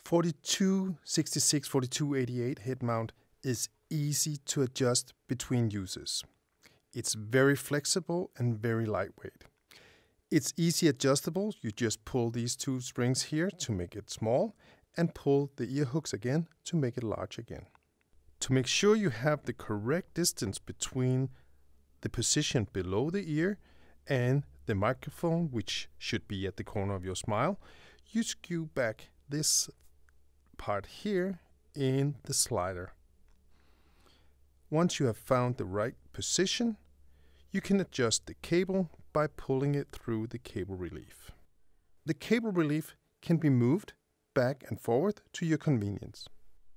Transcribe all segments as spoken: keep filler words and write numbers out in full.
forty-two sixty-six forty-two eighty-eight head mount is easy to adjust between uses. It's very flexible and very lightweight. It's easy adjustable. You just pull these two springs here to make it small and pull the ear hooks again to make it large again. To make sure you have the correct distance between the position below the ear and the microphone, which should be at the corner of your smile, you skew back this part here in the slider. Once you have found the right position, you can adjust the cable by pulling it through the cable relief. The cable relief can be moved back and forward to your convenience.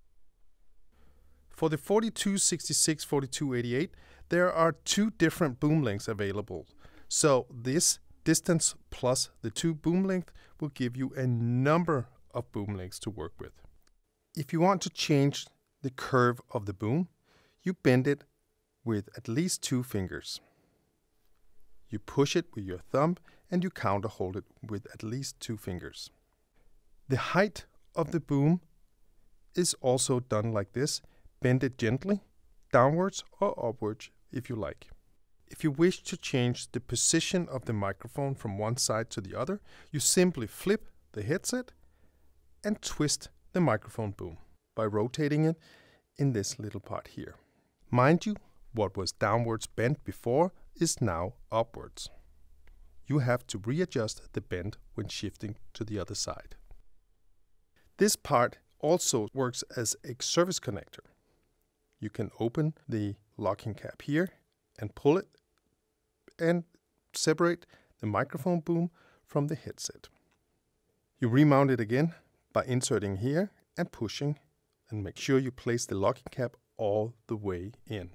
For the forty-two sixty-six forty-two eighty-eight, there are two different boom lengths available. So this distance plus the two boom lengths will give you a number of boom lengths to work with. If you want to change the curve of the boom, you bend it with at least two fingers. You push it with your thumb and you counter hold it with at least two fingers. The height of the boom is also done like this. Bend it gently, downwards or upwards if you like. If you wish to change the position of the microphone from one side to the other, you simply flip the headset and twist the microphone boom by rotating it in this little part here. Mind you, what was downwards bent before is now upwards. You have to readjust the bend when shifting to the other side. This part also works as a service connector. You can open the locking cap here and pull it and separate the microphone boom from the headset. You remount it again by inserting here and pushing, and make sure you place the locking cap all the way in.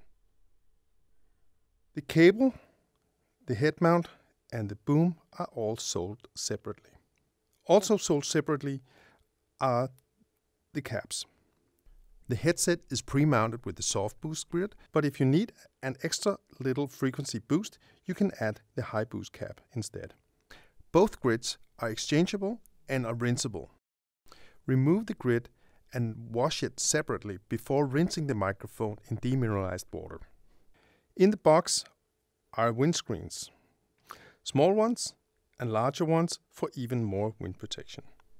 The cable, the head mount, and the boom are all sold separately. Also sold separately are the caps. The headset is pre-mounted with the soft boost grid, but if you need an extra little frequency boost, you can add the high boost cap instead. Both grids are exchangeable and are rinsable. Remove the grid and wash it separately before rinsing the microphone in demineralized water. In the box are windscreens, small ones and larger ones for even more wind protection.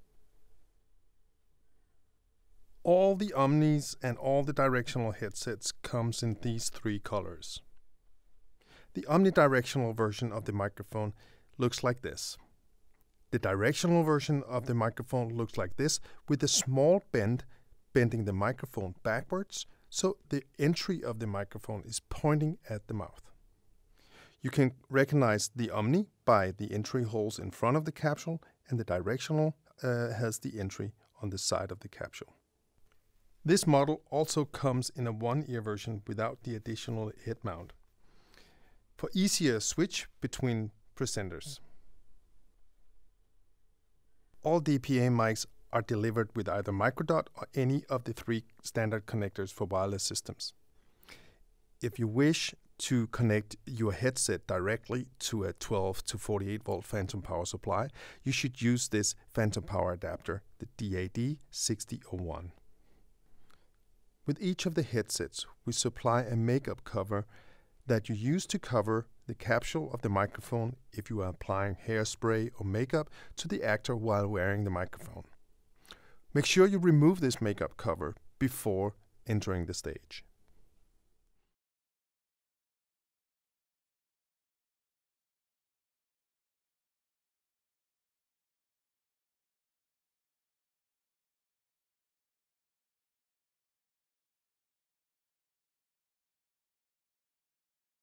All the Omnis and all the directional headsets comes in these three colors. The omnidirectional version of the microphone looks like this. The directional version of the microphone looks like this, with a small bend bending the microphone backwards, so the entry of the microphone is pointing at the mouth. You can recognize the Omni by the entry holes in front of the capsule, and the directional uh, has the entry on the side of the capsule. This model also comes in a one-ear version without the additional head mount, for easier switch between presenters. All D P A mics are delivered with either microdot or any of the three standard connectors for wireless systems. If you wish to connect your headset directly to a twelve to forty-eight volt phantom power supply, you should use this phantom power adapter, the D A D sixty oh one. With each of the headsets, we supply a makeup cover that you use to cover the capsule of the microphone if you are applying hairspray or makeup to the actor while wearing the microphone. Make sure you remove this makeup cover before entering the stage.